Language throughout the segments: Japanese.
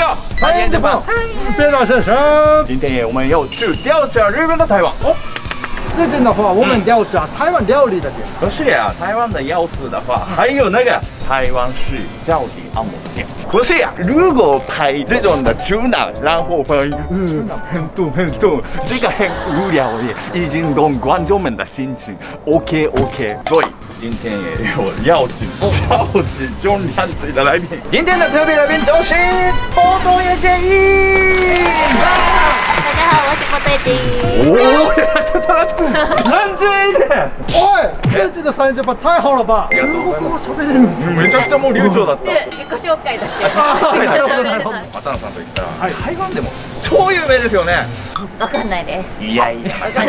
好，再见，日本。 别老先生， 今天我们要去调查日本的台湾。哦， 最近的话，我们调查台湾料理的店。 可是呀，台湾的钥匙的话，还有那个台湾式料理按摩店。可是呀，如果拍这种的出纳，然后发现很多，这个很无聊耶，已经动观众们的心情。OK， 所以今天也有邀请超级重量级的来宾。今天的特别来宾就是波多野结衣。 大家好，我是波多野结衣。 哦，ちょっと待って、なんでいいね。 おい、最近的30分太好了吧？中国語喋れるんですよ。 めちゃくちゃもう流暢だった。 自己紹介だけ。 なるほどなるほど。 渡野さんといったら、台湾でも超有名ですよね。 わかんないです。 いやいや、また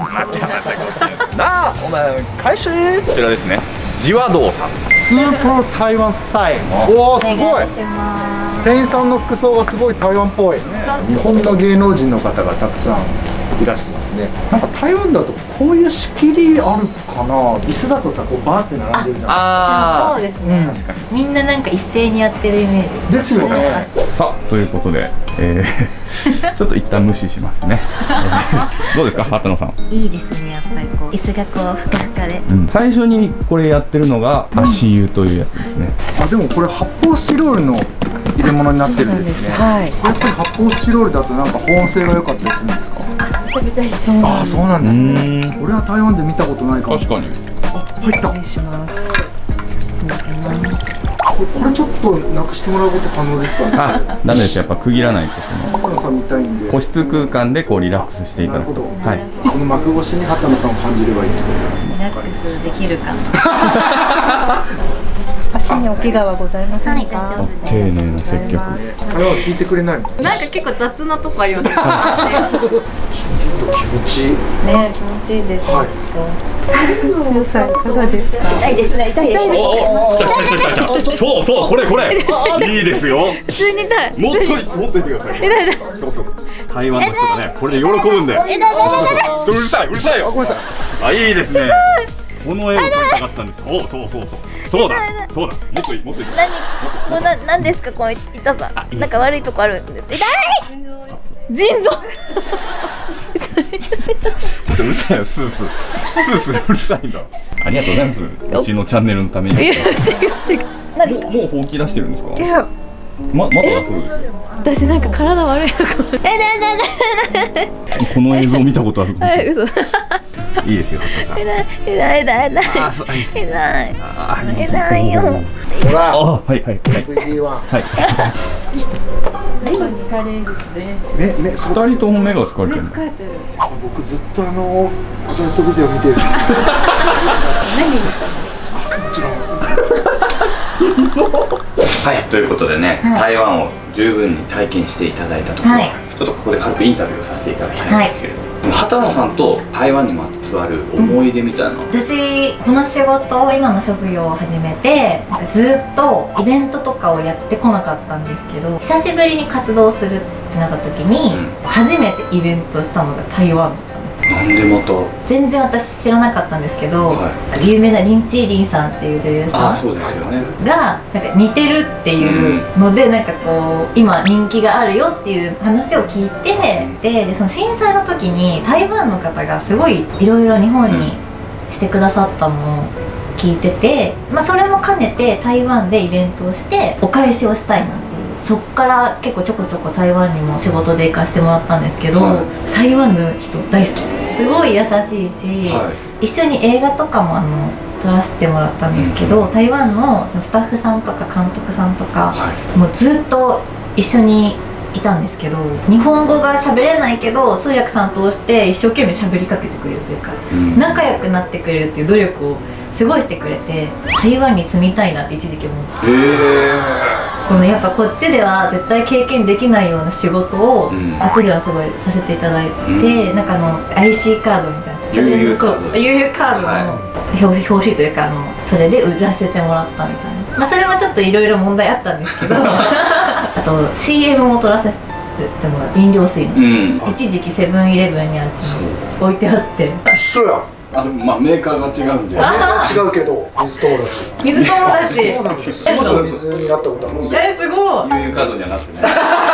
なあ、我们開始。こちらですね。ジワドーさん。 スーパー台湾スタイル。おお、すごい。店員さんの服装がすごい台湾っぽい。日本の芸能人の方がたくさんいらしてますね。なんか台湾だとこういう仕切りあるかな。椅子だとさ、こうバーって並んでるじゃん。 ああ、 そうですね。確かに。みんななんか一斉にやってるイメージ。 ですよね。 さあ、ということで、ちょっと一旦無視しますね。どうですか、畑野さん。 いいですね、やっぱりこう椅子がこうふかふかで。 最初にこれやってるのが足湯というやつですね。 あ、でもこれ発泡スチロールの入れ物になってるんですね。 はい。 やっぱり発泡スチロールだとなんか保温性が良かったりするんですか。 めちゃめちゃいいです。 ああ、そうなんですね。俺は台湾で見たことないかも。 確かに。 あ、入った。 お願いします。 これちょっとなくしてもらうこと可能ですかね。 あ、ダメです。やっぱ区切らないとその畑野さん見たいんで。 個室空間でこうリラックスしていただく。はい。 この幕越しに畑野さんを感じればいいってことです。 リラックスできるか。 足にお怪我はございませんか？ はい、大丈夫です。 丁寧な接客。 会話聞いてくれないの。 なんか結構雑なとこありますね。 ちょっと気持ちいい。 ね、気持ちいいです。 はい。 強さいかがですか？ 痛いですね、痛いです。 来た。そう、これ。いいですよ。 普通に痛い。 もっといてください。そう。台湾の人がね、これで喜ぶんで。うるさいよ。 あ、ごめんなさい。 あ、いいですね。この絵を描きたかったんです。そうだ。もっといい。 何ですかこの痛さ。なんか悪いとこあるんです。痛い。腎臓。 ちょっとうるさいよ、スースうるさいんだ。ありがとうございます。うちのチャンネルのために。 違う。何ですか。 もう本気出してるんですか？ いや、 まだそうですよ。 私なんか体悪いのかも。 この映像見たことあるかもしれない。 嘘。 いいですよ。 痛いよ。 ほら。 あ、はい。 藤井は。 はい。 目が疲れですね。 ね、そう。 二人とも目が疲れてる。 疲れてる。 僕ずっとアダルトビデオ見てる。 何？ もちろん。 はい、ということでね、台湾を十分に体験していただいたところ、ちょっとここで軽くインタビューをさせていただきたいんですけれども、畑野さんと台湾にまつわる思い出みたいなの。 私この仕事を今の職業を始めてなんかずっとイベントとかをやってこなかったんですけど、久しぶりに活動するってなった時に、初めてイベントしたのが台湾だったんです。 なんでまた。 全然私知らなかったんですけど、有名なリン・チーリンさんっていう女優さんそうですよねがなんか似てるっていうので、なんかこう今人気があるよっていう話を聞いて、でその震災の時に台湾の方がすごいいろいろ日本にしてくださったのを聞いてて、それも兼ねて台湾でイベントをしてお返しをしたいなっていう。そっから結構ちょこちょこ台湾にも仕事で行かせてもらったんですけど、台湾の人大好き、すごい優しいし、一緒に映画とかも撮らせてもらったんですけど、台湾のそのスタッフさんとか監督さんとか、もうずっと一緒にいたんですけど、日本語が喋れないけど通訳さん通して一生懸命喋りかけてくれるというか、仲良くなってくれるっていう努力をすごいしてくれて、台湾に住みたいなって一時期思って。このやっぱこっちでは絶対経験できないような仕事を、あっちではすごいさせていただいて、なんかIC カードみたいな、 悠々カード、 悠々カードの表紙というかそれで売らせてもらったみたいな。それもちょっといろいろ問題あったんですけどあと CM も撮らせてもらう、飲料水の、一時期セブンイレブンにあっちに置いてあって。 一緒や。 メーカーが違うんで。 違うけど水友達。 水友達。 そうなんですよ。水になったことあるんですよ。 すごい。 悠々カードにはなってない。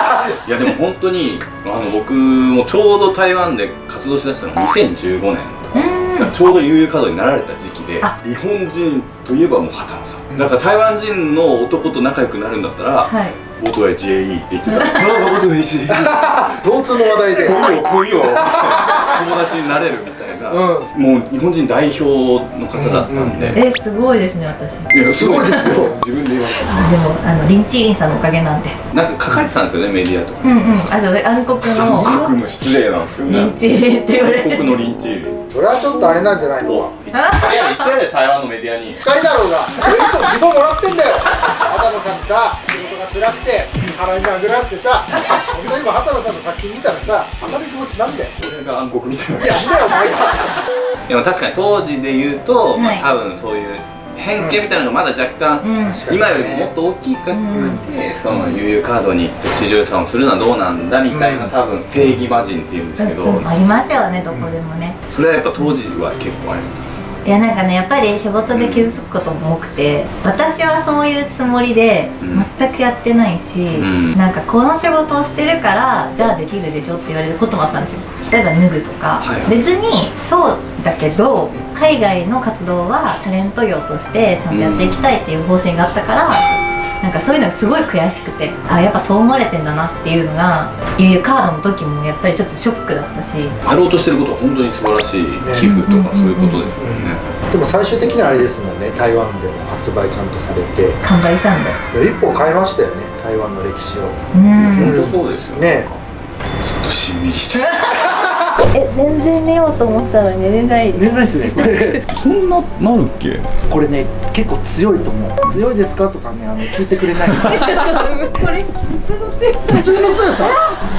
いやでも本当に僕もちょうど台湾で活動しだしたのが2015年、ちょうど悠々カードになられた時期で、日本人といえばもう畑野さん、だから台湾人の男と仲良くなるんだったら、僕は JE って言ってた。僕は JE 共通の話題で来いよ友達になれるみたいな、もう日本人代表の方だったんで、 すごいですね私。 いやすごいですよ自分で言われた。 でもリンチーリンさんのおかげなんで。 なんか書かれてたんですよね、メディアとか。 あ、そう、暗黒の韓国の失礼なんですよね、 リンチーリンって言われて。 韓国のリンチーリン。 それはちょっとあれなんじゃないのか。 いや言ったよね、台湾のメディアに。 二人だろうが、俺いつも自分もらってんだよ。畑野さんにさ、仕事が辛くて腹に殴られてさ、そんな今畑野さんの作品見たらさ、明るい気持ちなんだよ。 俺が暗黒みたいな。 いや、なんだよお前が。 でも確かに当時で言うと、多分そういう偏見みたいなのがまだ若干、今よりももっと大きくて、その悠々カードに特殊女優さんをするのはどうなんだみたいな、多分正義魔人っていうんですけど、 ありますよね、どこでもね。 それはやっぱ当時は結構あります。 いやなんかね、やっぱり仕事で傷つくことも多くて、私はそういうつもりで全くやってないし、なんかこの仕事をしてるからじゃあできるでしょって言われることもあったんですよ。例えば脱ぐとか、別にそうだけど海外の活動はタレント業としてちゃんとやっていきたいっていう方針があったから、なんかそういうのがすごい悔しくて、あ、やっぱそう思われてんだなっていうのが悠々カードの時もやっぱりちょっとショックだったし、 やろうとしてることは本当に素晴らしい寄付とかそういうことですよね。 でも最終的にはあれですもんね、台湾でも発売ちゃんとされて完売したんだよ。 一歩変えましたよね、台湾の歴史を。 本当そうですよね。ちょっとしんみりしちゃう。 全然寝ようと思ってたのに寝れない寝れないですねこれ。 そんななるっけ？ これね、結構強いと思う。強いですかとかね、聞いてくれないです。 これ普通の強さ。 普通の強さ。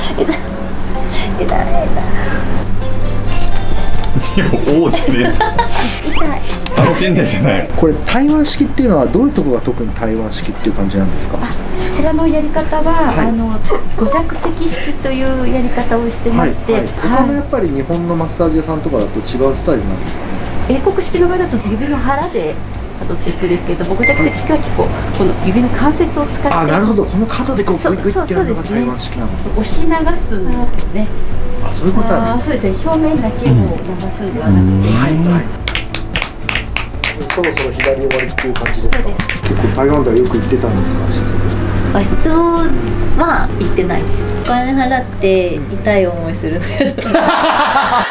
王子で楽しんでじゃない。 これ台湾式っていうのはどういうところが特に台湾式っていう感じなんですか？ こちらのやり方は、5着席式というやり方をしてまして、 他のやっぱり日本のマッサージ屋さんとかだと違うスタイルなんですかね？ 英国式の場合だと指の腹で辿っていくんですけれども、5着席式は結構この指の関節を使って、 あ、なるほど、この角でこうグイグイってやるのが台湾式なんです。 押し流すんですよね。 あ、そういうことなんです。 そうですね、表面だけを流すんではなくて、 そろそろ左終わりっていう感じですか？結構台湾ではよく行ってたんですか？ 和室は行ってないです。お金払って痛い思いするのやだ。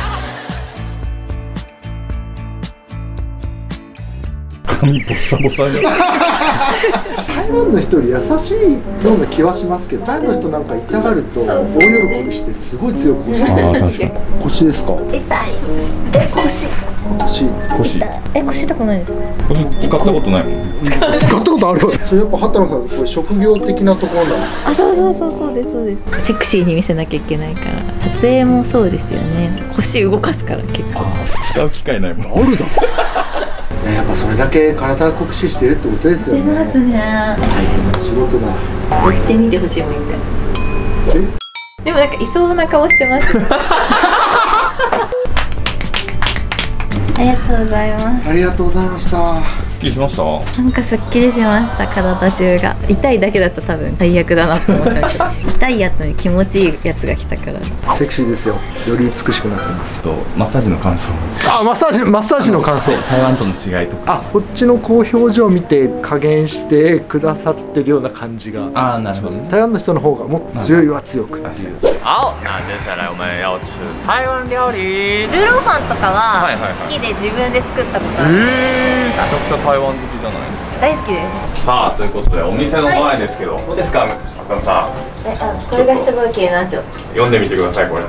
髪ボサボサじゃん。 台湾の人より優しいような気はしますけど、台湾の人なんか痛がると大喜びしてすごい強く押して。 確かに。 腰ですか？ 痛い。腰。腰痛くないですか？ 使ったことないもん。 使ったことある。それやっぱ畑野さん、これ職業的なところなんですか？ あ、そうです。セクシーに見せなきゃいけないから、撮影もそうですよね。腰動かすから結構。 使う機会ないもん。 あるだ。やっぱそれだけ体を酷使してるってことですよね。 出ますね。 大変な仕事だ。 やってみてほしい、もう一回。でもなんかいそうな顔してます。ありがとうございます。 ありがとうございました。 すっきりしました？ なんかすっきりしました。体中が痛いだけだと多分最悪だなと思っちゃうけど、痛いやつに気持ちいいやつが来たから。 セクシーですよ。より美しくなってます。 マッサージの感想。 あ、マッサージの感想。 台湾との違いとか。 あ、こっちのこう表情を見て加減してくださってるような感じが。 ああ、なるほど。 台湾の人の方がもっと強いは強くっていう。 好，那接下来我们要吃台湾料理。 ルーローファンとかは好きで自分で作ったことある。 めちゃくちゃ台湾好きじゃない。 大好きです。 さあ、ということでお店の前ですけど、どうですか、赤野さん。 これがすごい気になっちゃう。 読んでみてください、これ。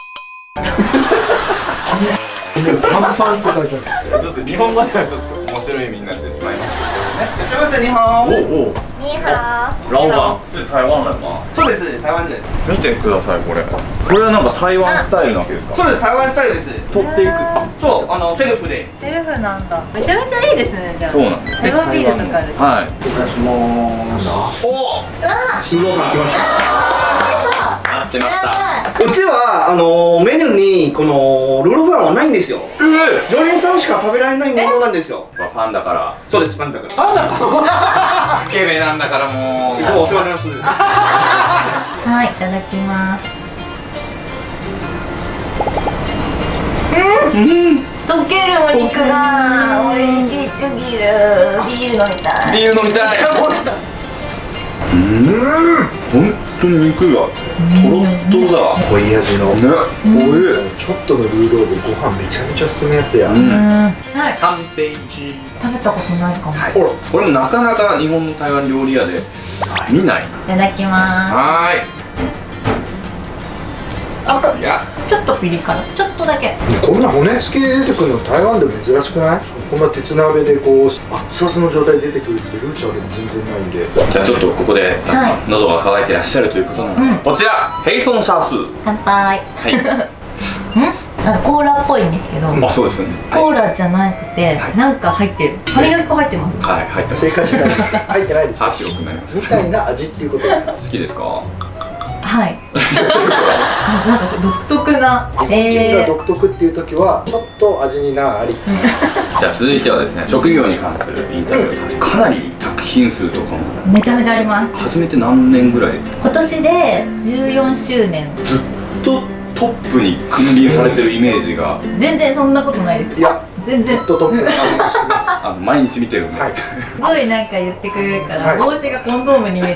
パンパンって書いてある。 ちょっと日本語ではちょっと面白い意味になってしまいますいらっしゃいませ、你好。 おお。 ニーハ老板是台湾人吗？ そうです、台湾人。 見てください、これ。これはなんか台湾スタイルなわけですか？ そうです、台湾スタイルです。 取っていく。あ、 そう、セルフで。 セルフなんだ。めちゃめちゃいいですね、じゃあ。 そうなんです。 台湾ビールとかある。 はい。 おお。 新郎さん来ました。 待ってました。 うちはメニューにこのルーローファンはないんですよ。常連さんしか食べられないものなんですよ。 ファンだから。 そうです、ファンだから。ファンだから。 スケベなんだからもう。 いつもお世話になります。 台はい、いただきます。溶けるお肉が美味しすぎる。ビール飲みたい。 ビール飲みたい。本当に肉がとろっとろだわ。 濃い味のね、 ちょっとのルーローでご飯めちゃめちゃ進むやつや。 はい、 3ページ。 食べたことないかも。 これもなかなか日本の台湾料理屋で見ない。 いただきます。 はーい。いや、 ちょっとピリ辛、ちょっとだけ。 こんな骨付きで出てくるの台湾でも珍しくない？こんな鉄鍋でこう熱々の状態で出てくるってルーチャーでも全然ないんで。 じゃあちょっとここではい喉が渇いてらっしゃるということなので、こちらヘイソンシャースー。 乾杯。 はいなんかコーラっぽいんですけど、 あ、そうですね。 コーラじゃなくて、なんか入ってる。歯磨き粉入ってます。 はい、入ってます。 正解じゃないです。入ってないです。 あ、白くなります。 みたいな味っていうことですか？ 好きですか？ はいなんか独特な日本人が独特っていう時はちょっと味になあり。 じゃあ続いてはですね、職業に関するインタビューです。かなり作品数とかもめちゃめちゃあります。 始めて何年ぐらい？ 今年で14周年。 ずっとトップに君臨されてるイメージが。 全然そんなことないです。 いや、 全然ずっとトップにしてます。 毎日見てるんで。 はい。 すごいなんか言ってくれるから、 はい帽子がコンドームに見えて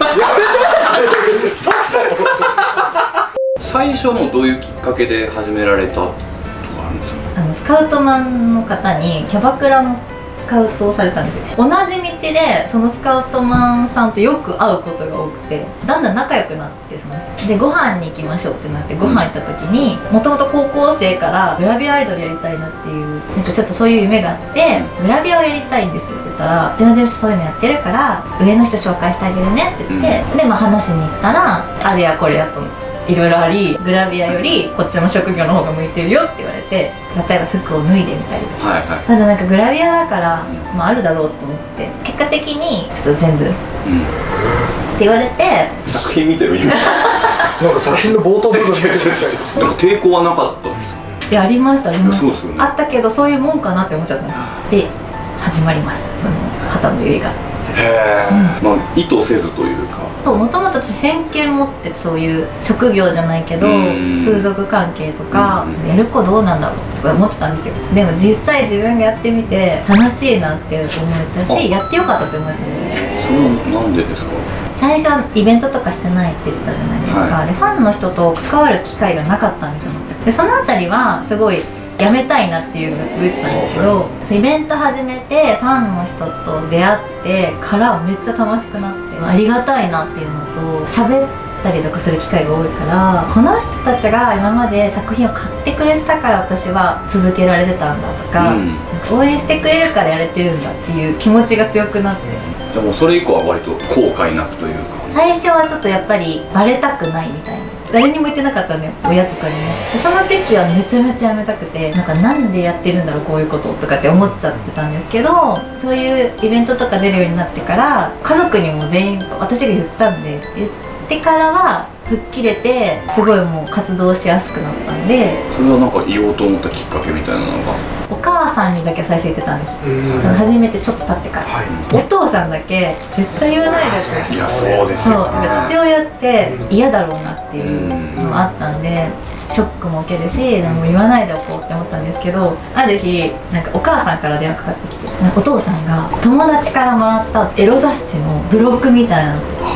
最初のどういうきっかけで始められたとかあるんですか？ スカウトマンの方にキャバクラのスカウトをされたんですよ。同じ道でそのスカウトマンさんとよく会うことが多くて、だんだん仲良くなって、その人でご飯に行きましょうってなって、ご飯行った時にもともと高校生からグラビアアイドルやりたいなっていう、なんかちょっとそういう夢があって、グラビアをやりたいんですって言ったら、うちの事務所そういうのやってるから上の人紹介してあげるねって言って、でまあ話しに行ったら、あれやこれやといろいろあり、グラビアよりこっちの職業の方が向いてるよって言われて、例えば服を脱いでみたりとか、 はいはい。 ただなんかグラビアだから、まああるだろうと思って、結果的にちょっと全部って言われて、 作品見てる今。 なんか作品の冒頭部分見てるみたいな。 なんか抵抗はなかった。 でありました、ありましそうですよね。 た。あったけどそういうもんかなって思っちゃったので、始まりました、その畑のゆいが。 へえ。まあ意図せずというか。 もともと私偏見持ってそういう職業じゃないけど風俗関係とかやる子どうなんだろうとか思ってたんですよ。でも実際自分がやってみて楽しいなって思えたし、やってよかったって思えたんですよ。 それはなんでですか？ 最初はイベントとかしてないって言ってたじゃないですか、 はい、 でファンの人と関わる機会がなかったんですよ。でそのあたりはすごいやめたいなっていうのが続いてたんですけど、そうイベント始めてファンの人と出会ってからめっちゃ楽しくなって、ありがたいなっていうのと、喋ったりとかする機会が多いから、この人たちが今まで作品を買ってくれてたから私は続けられてたんだとか、なんか応援してくれるからやれてるんだっていう気持ちが強くなって、 じゃあもうそれ以降は割と後悔なくというか。 最初はちょっとやっぱりバレたくないみたいな、誰にも言ってなかったんだよ、親とかにも。でその時期はめちゃめちゃやめたくて、なんでやってるんだろうこういうこととかって思っちゃってたんですけど、そういうイベントとか出るようになってから家族にも全員私が言ったんで、言ってからは吹っ切れて、すごいもう活動しやすくなったんで。 それはなんか言おうと思ったきっかけみたいなのが。 お母さんにだけ最初言ってたんです、その初めてちょっと経ってから、お父さんだけ絶対言わないでって。 いやそうですよね。 そう、なんか父親って嫌だろうなっていうのもあったんで、ショックも受けるし、でも言わないでおこうって思ったんですけど、ある日なんかお母さんから電話かかってきて、なんかお父さんが友達からもらったエロ雑誌のブロックみたいな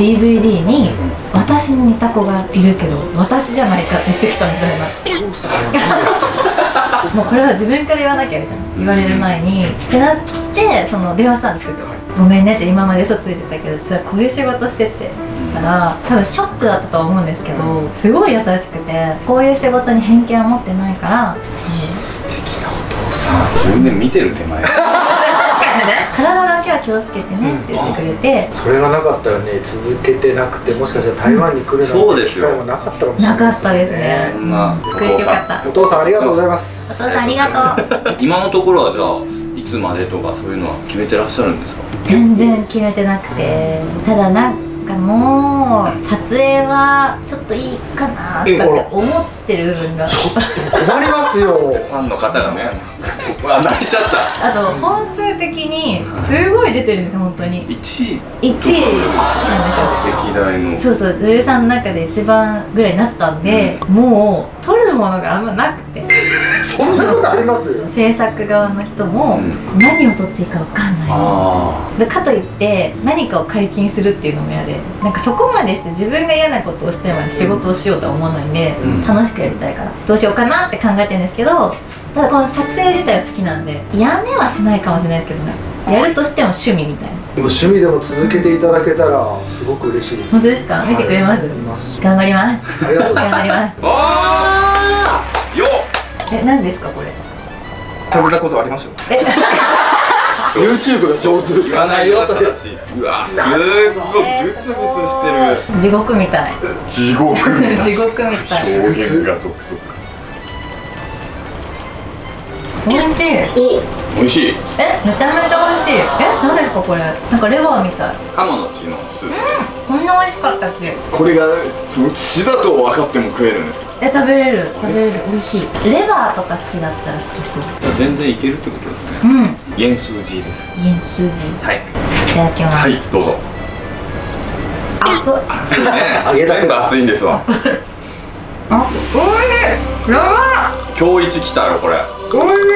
DVD に私に似た子がいるけど私じゃないかって言ってきたみたいな。もうこれは自分から言わなきゃみたいな言われる前にってなって、その電話したんですよ。ごめんねって、今まで嘘ついてたけど実はこういう仕事してって言ったら、多分ショックだったとは思うんですけど、すごい優しくて、こういう仕事に偏見は持ってないから。 素敵なお父さん。自分で見てる手前。 体だけは気をつけてねって言ってくれて、 それがなかったらね、続けてなくて、もしかしたら台湾に来るなんて機会もなかったかもしれない。 なかったですね。作れてよかった。 お父さんありがとうございます。 お父さんありがとう。 今のところはじゃあいつまでとかそういうのは決めてらっしゃるんですか？ 全然決めてなくて、ただなんかもう撮影はちょっといいかなとかって思ってる部分が。 困りますよ。 ファンの方がね。 わ、泣いちゃった。 あと本数的にすごい出てるんです本当に。 1位 1位なんですよ。 歴代の。 そうそう、女優さんの中で一番ぐらいになったんで、もう撮るものがあんまなくてそんなことあります？ 制作側の人も何を撮っていいか分かんないで、かといって何かを解禁するっていうのも嫌で、なんかそこまでして自分が嫌なことをしてまで仕事をしようとは思わないんで、楽しくやりたいからどうしようかなって考えてるんですけど、ただこの撮影自体は好きなんでやめはしないかもしれないですけどね、やるとしても趣味みたいな。 でも趣味でも続けていただけたらすごく嬉しいです。 本当ですか？見てくれます？ 見ます。 頑張ります。 ありがとうございます。 頑張ります。 ああよっ。 何ですかこれ？ 食べたことありますよ。 YouTube が上手。 言わないよ正しい。うわ、すっごいブツブツしてる。 地獄みたい。 地獄みたい。 地獄みたい。 表現が独特。 美味しい。 お、美味しい。 めちゃめちゃ美味しい。何ですかこれ？なんかレバーみたい。 鴨の血のスープ。 こんな美味しかったっけ？ これがその血だと分かっても食えるんですか？ 食べれる美味しい。レバーとか好きだったら好きそう。 全然いけるってことですね。塩数字です。 塩数字。 はい。 いただきます。 はい、どうぞ。 熱い。 熱いね。全部熱いんですわ。 おいしい。やばい。 今日一来たろこれ。 おいしい。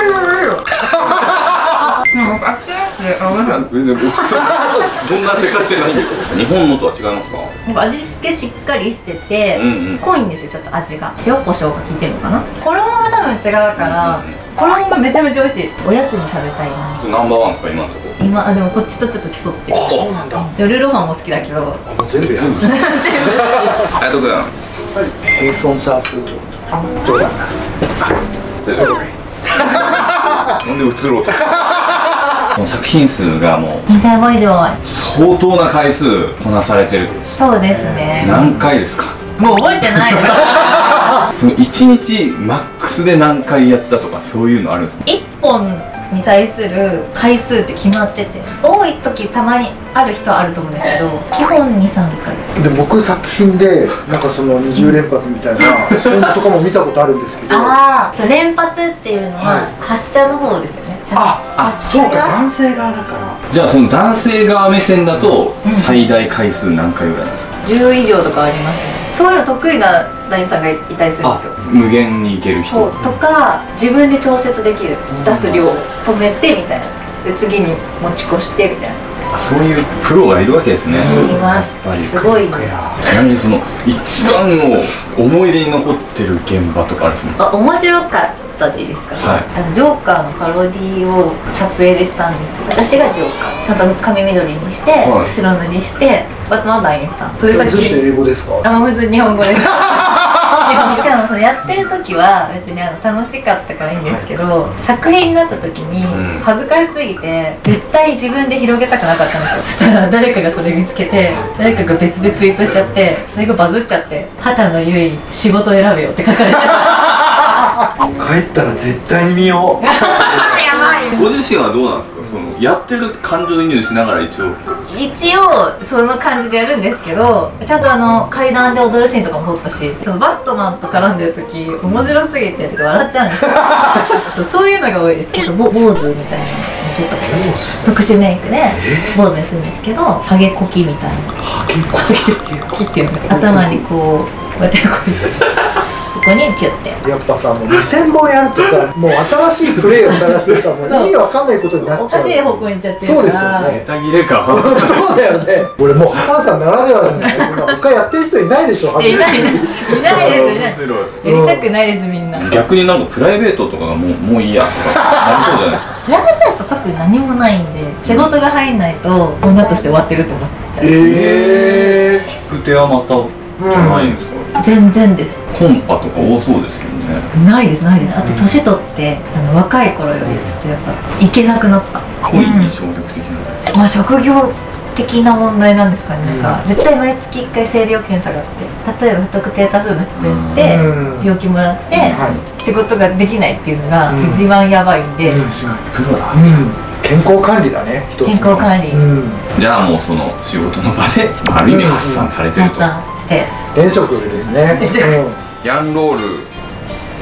全然落ち着いてどんなせかしてないんですか？日本のとは違いますか？ なんか味付けしっかりしてて、濃いんですよちょっと味が。塩コショウが効いてるのかな。衣が多分違うから、衣がめちゃめちゃ美味しい。おやつに食べたいな。 ナンバーワンですか今のところ？ 今でもこっちとちょっと競ってる。 そうなんだ。 ルーローハンも好きだけど。 もう全部やる。 ありがとうございます。 ヘイソンシャーフ。冗談。 大丈夫。なんで映ろうとしたこの作品数がもう 2000本以上。 相当な回数こなされてる。 そうですね。 何回ですか？ もう覚えてないです。 その1日マックスで何回やったとかそういうのあるんですか ？1本に対する回数って決まってて、多い時たまにある人はあると思うんですけど、基本2、3回で僕作品でなんかその20連発みたいなそういうのとかも見たことあるんですけど、 そう連発っていうのは発射の方ですよね。 そうか、男性側だから。 じゃあその男性側目線だと最大回数何回ぐらいなんですか？ 10以上とかありますね。そういうの得意な男優さんがいたりするんですよ。 無限にいける人とか自分で調節できる、出す量を止めてみたいな、で次に持ち越してみたいな。 そういうプロがいるわけですね。 います。すごいです。 ちなみにその一番の思い出に残ってる現場とかあるんですか？ 面白かったでいいですか？ジョーカーのパロディを撮影でしたんですよ。私がジョーカーちゃんと髪緑にして、白塗りしてバットマンダイエンさん。それさっき英語ですか？ 普通に日本語です。しかもそのやってる時は別に楽しかったからいいんですけど、作品になった時に恥ずかしすぎて絶対自分で広げたくなかったんですよ。そしたら誰かがそれ見つけて、誰かが別でツイートしちゃって、それがバズっちゃって、畑野由衣仕事選べよって書かれて帰ったら絶対に見よう。 やばい。 ご自身はどうなんですか？そのやってる時感情移入しながら一応その感じでやるんですけど、ちゃんと階段で踊るシーンとかも撮ったし、そのバットマンと絡んでる時面白すぎて笑っちゃうんですよ。そういうのが多いです。あと坊主みたいなのも撮ったこと特殊メイクで坊主にするんですけど、ハゲコキみたいな、ハゲコキっていうのが頭にこうやってここにピュってやっぱさ、もう2000本やるとさ、もう新しいプレーを探してさ、もう意味わかんないことになっちゃう。 おかしい方向に行っちゃってるから。 そうですよね。 ネタ切れかそうだよね。俺もう畑野さんならではじゃない。他やってる人いないでしょ。 いないです。やりたくないですみんな。 逆になんかプライベートとかがもういいやとかなりそうじゃないですか？ プライベート特に何もないんで、仕事が入んないと女として終わってるって思っちゃう。 引く手はまたじゃないんですか？ 全然です。 コンパとか多そうですけどね。 ないです。だって年取って若い頃よりちょっとやっぱいけなくなった。 恋に消極的な。 まあ職業的な問題なんですかね。なんか絶対毎月1回性病検査があって、例えば不特定多数の人とやって病気もらって仕事ができないっていうのが一番やばいんで。 プロだ。 健康管理だね。 健康管理。 じゃあもうその仕事の場である意味発散されてると。 発散して。 転職ですね。 ヤンロール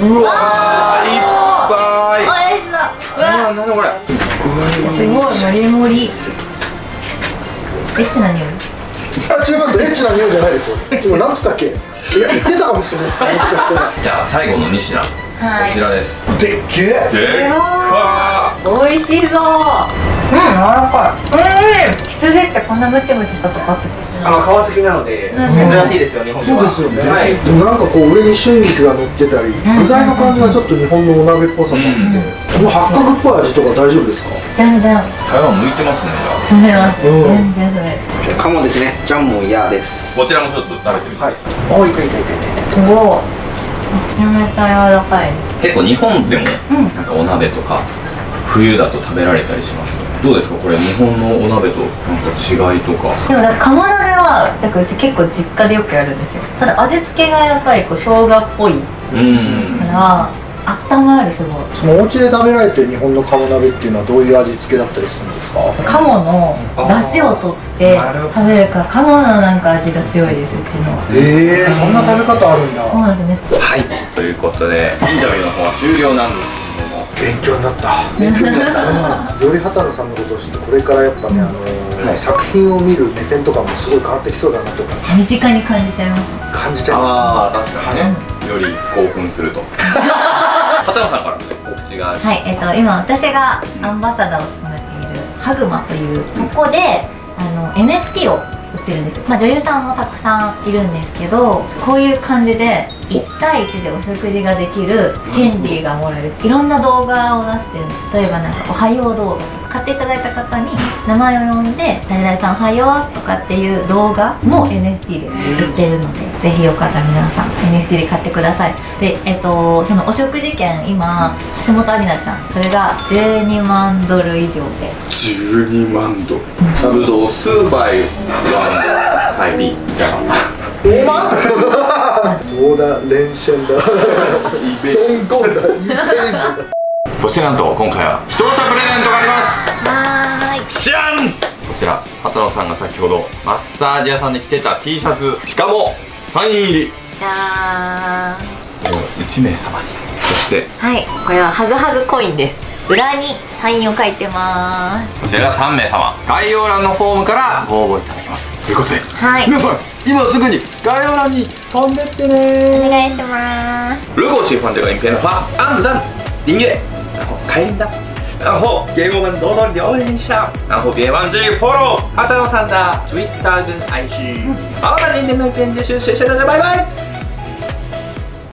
うわー、いっぱい。 おいしそう。うわ、 なんだこれ。 すごい盛り盛り。エッチな匂い。 あ、違います。エッチな匂いじゃないですよ。今なんつったっけ？いや、言ってたかもしれないです。もしかしたら。 じゃあ最後の2品、こちらです。 でっけえ。 でっか美味しそう。うん、柔らかい。羊ってこんなムチムチしたとこあったっけ？ 皮付きなので珍しいですよ、日本では。 そうですよね。 はい。 でもなんかこう上に春菊が乗ってたり、具材の感じがちょっと日本のお鍋っぽさもあって、この八角っぽい味とか大丈夫ですか？ 全然台湾向いてますね。 住めます。 うん全然住める。 鴨ですね。ジャンモンヤです。 こちらもちょっと食べてみて。 はい。 おー、いたいたいたいた。 すごい。めちゃめちゃ柔らかい。 結構日本でもなんかお鍋とか冬だと食べられたりします。どうですかこれ、日本のお鍋となんか違いとか。 でもなんか鴨鍋はなんかうち結構実家でよくやるんですよ。ただ味付けがやっぱりこう生姜っぽいから温まる。すごい。 そのお家で食べられてる日本の鴨鍋っていうのはどういう味付けだったりするんですか？ 鴨の出汁を取って食べるから鴨のなんか味が強いです、うちの。 そんな食べ方あるんだ。 そうなんですよ。 はい、ということでインタビューの方は終了なんですけども、 勉強になった。より畑野さんのことを知って、これからやっぱね、作品を見る目線とかもすごい変わってきそうだなとか身近に感じちゃいます。 感じちゃいまああ確かにね、より興奮すると。畑野さんからね告知がある。 はい、今私がアンバサダーを務めているハグマというとこでNFT を売ってるんですよ。女優さんもたくさんいるんですけど、こういう感じで1対1でお食事ができる権利がもらえる。いろんな動画を出してるんです。例えばなんかおはよう動画とか、買っていただいた方に名前を呼んで「誰々さんおはよう」とかっていう動画も NFT で売ってるので、ぜひよかったら皆さん NFT で買ってください。でそのお食事券、今橋本愛菜ちゃん、それが12万ドル以上で。 12万ドル。差不多4百万台币じゃあ。 5万そうだ、連戦だ。尊敬だ、いいペースだ。 そしてなんと今回は視聴者プレゼントがあります。 はーい。 じゃん。こちら畑野さんが先ほどマッサージ屋さんで着てた T シャツ、しかもサイン入り。 じゃーん。 1名様に。そしてはい、これはハグハグコインです。裏にサインを書いてます。 こちらが3名様。概要欄のフォームからご応募いただけます。ということで、 はい、 皆さん今すぐに概要欄に飛んでってね。 お願いします。 如果喜欢这个影片的话，按个赞、订阅，然后开铃铛，然后给我们多多留言一下，然后别忘记 follow 畑野さん的 Twitter 跟 IG。好，那今天的影片就是谢谢大家，拜拜。